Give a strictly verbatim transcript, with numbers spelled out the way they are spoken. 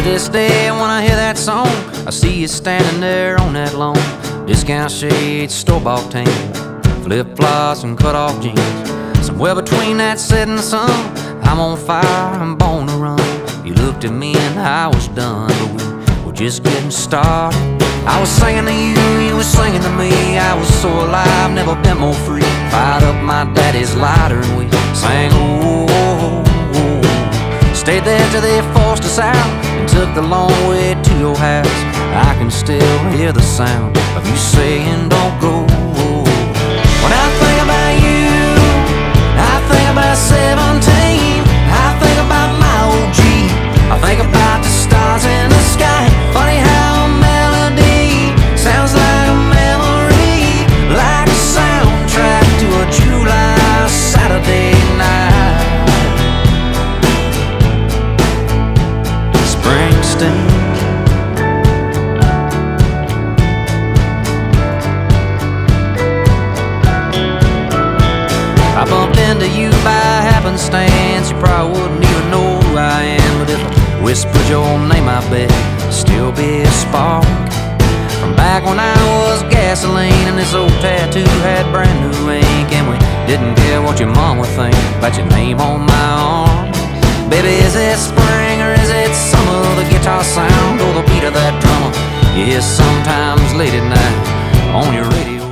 this day, when I hear that song, I see you standing there on that lawn. Discount shades, store-bought tan, flip-flops and cut-off jeans. Somewhere between that setting sun, I'm on fire, I'm born to run. You looked at me and I was done, but we were just getting started. I was singing to you, you were singing to me. I was so alive, never been more free. Fired up my daddy's lighter and we sang, oh, oh, oh. Stayed there till they forced us out and took the long way to your house. I can still hear the sound of you saying, don't go. When I think about you, I think about seventeen. I think about my O G. I think about the stars in the sky. Funny how a melody sounds like a memory, like a soundtrack to a July Saturday night. Springsteen. I bumped into you by happenstance. You probably wouldn't even know who I am, but if I whispered your name, I bet it'd still be a spark from back when I was gasoline and this old tattoo had brand new ink, and we didn't care what your mom would think about your name on my arm. Baby, is it spring or is it summer? The guitar sound or the beat of that drummer you hear sometimes late at night on your radio.